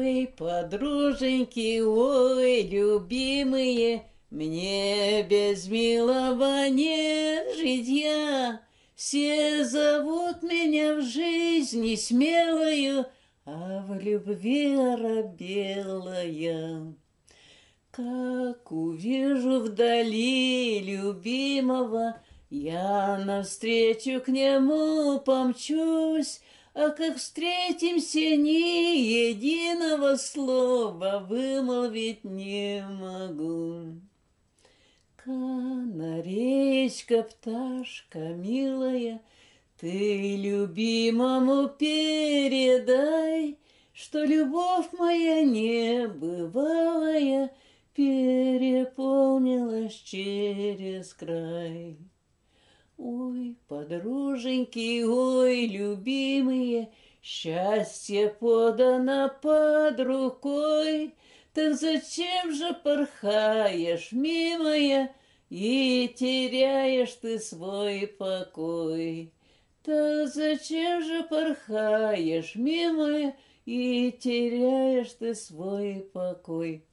Ой, подруженьки, ой, любимые, мне без милого не житья. Все зовут меня в жизни смелою, а в любви оробелая. Как увижу вдали любимого, я навстречу к нему помчусь, а как встретимся, ни единого слова вымолвить не могу. Канареечка, пташка милая, ты любимому передай, что любовь моя небывалая переполнилась через край. Ой, подруженьки, ой, любимые, счастье подано под рукой, так зачем же порхаешь, милая, и теряешь ты свой покой? Так зачем же порхаешь, милая, и теряешь ты свой покой?